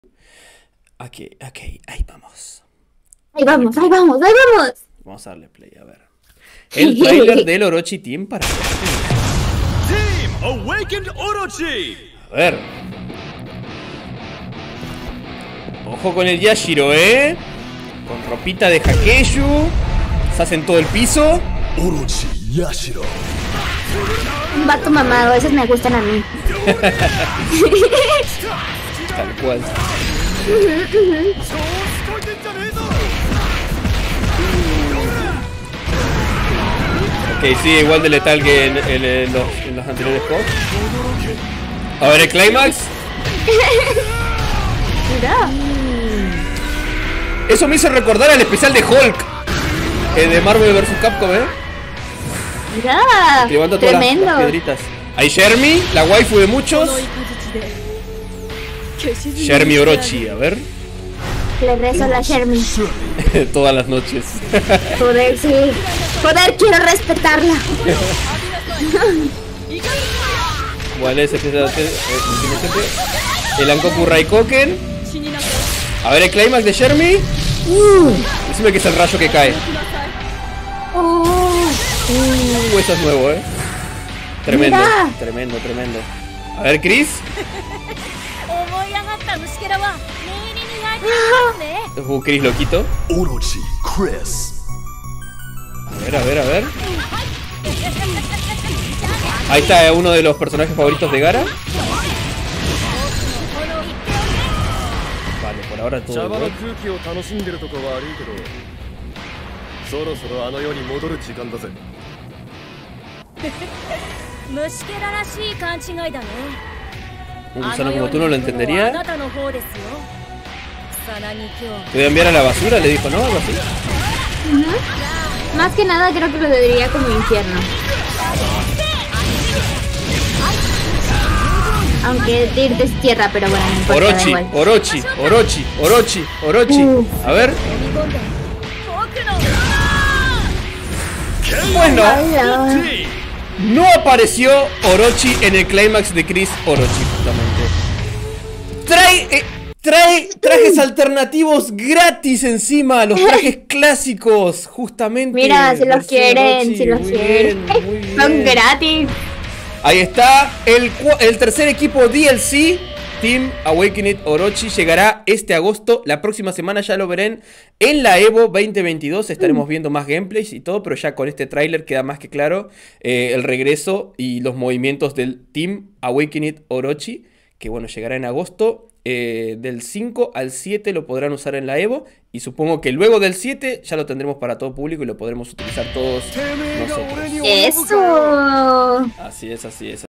Ok, ahí vamos. Ahí vamos. Vamos a darle play, a ver. El trailer del Orochi Team para... Team Awakened Orochi. A ver. Ojo con el Yashiro, con ropita de Hakeyu. Se hacen todo el piso. Orochi Yashiro. Un vato mamado, esos me gustan a mí. Tal cual. Ok, sí, igual de letal que en los anteriores juegos. A ver el Climax. Mira. Eso me hizo recordar al especial de Hulk, de Marvel vs Capcom, Mira. Levanta todas las piedritas. Hay Shermie, la waifu de muchos. Shermie Orochi, a ver. Le rezo a la Shermie. Todas las noches. Joder, sí. Joder, quiero respetarla. ¿Cuál es el Ankoku Raikoken? A ver el Climax de Shermie. Decime que es el rayo que cae. Eso es nuevo, Tremendo, Mira. tremendo. A ver, Chris. Chris loquito. Orochi Chris. A ver. Ahí está uno de los personajes favoritos de Gaara. Vale, por ahora todo igual. Un gusano como tú no lo entendería. Te voy a enviar a la basura, le dijo, ¿no? Algo así. Más que nada creo que lo diría como infierno. Aunque Dirt es tierra, pero bueno, no importa, da igual. Orochi. A ver. Bueno, no apareció Orochi en el clímax de Chris Orochi, justamente. Trae trajes alternativos gratis encima, los trajes clásicos, justamente. Mira, si los quieren, Orochi. si los Muy quieren. bien, muy bien. Son gratis. Ahí está, el tercer equipo DLC, Team Awakened Orochi, llegará este agosto. La próxima semana ya lo verán en la Evo 2022. Estaremos viendo más gameplays y todo, pero ya con este tráiler queda más que claro el regreso y los movimientos del Team Awakened Orochi, que bueno, llegará en agosto. Del 5 al 7 lo podrán usar en la Evo. Y supongo que luego del 7 ya lo tendremos para todo público y lo podremos utilizar todos nosotros. Eso. Así es.